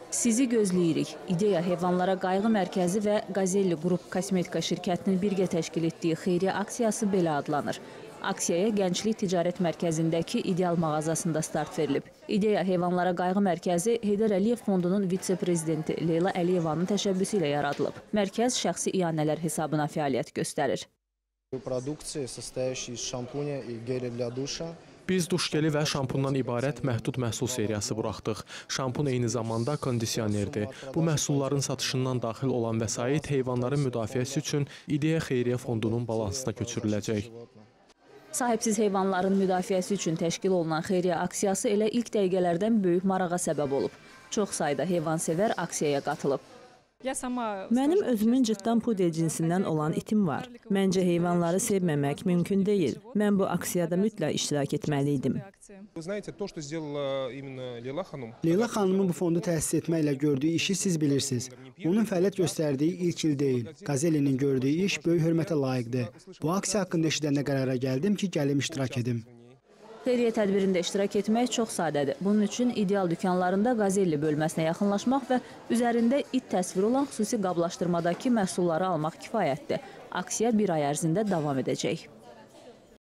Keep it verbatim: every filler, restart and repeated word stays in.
Sizi gözləyirik. İdeya Heyvanlara Qayğı Mərkəzi və Qazelli Qrup Kosmetika şirkətinin birgə təşkil etdiyi xeyriyyə aksiyası belə adlanır. Aksiyaya Gənclik Ticarət Mərkəzindəki İdeal mağazasında start verilib. İdeya Heyvanlara Qayğı Mərkəzi Heydər Əliyev Fondunun vitse-prezidenti Leyla Əliyevanın təşəbbüsü ilə yaradılıb. Mərkəz şəxsi iyanələr hesabına fəaliyyət göstərir. Biz duş geli və şampundan ibarət məhdud məhsul seriyası buraxdıq. Şampun eyni zamanda kondisionerdir. Bu məhsulların satışından daxil olan vəsait heyvanların müdafiəsi üçün İdeya Xeyriyyə Fondunun balansına köçürüləcək. Sahibsiz heyvanların müdafiəsi üçün təşkil olunan xeyriyyə aksiyası elə ilk dəqiqələrdən böyük marağa səbəb olub. Çox sayda heyvansevər aksiyaya qatılıb. Mənim özümün cırtdan pudel cinsindən olan itim var. Məncə heyvanları sevməmək mümkün deyil. Mən bu aksiyada mütləq iştirak etməliydim. Leyla xanımın bu fondu təsis etməklə gördüyü işi siz bilirsiniz. Onun fəaliyyət göstərdiyi ilk il deyil. Qazellinin gördüyü iş böyük hörmətə layiqdir. Bu aksiya haqqında eşidəndə qərara gəldim ki, gəlim iştirak edim. Xeyriyyə tədbirində iştirak etmək çox sadədir. Bunun üçün ideal dükanlarında Qazelli bölməsinə yaxınlaşmaq və üzərində it təsviri olan xüsusi qablaşdırmadakı məhsulları almaq kifayətdir. Aksiya bir ay ərzində davam edəcək.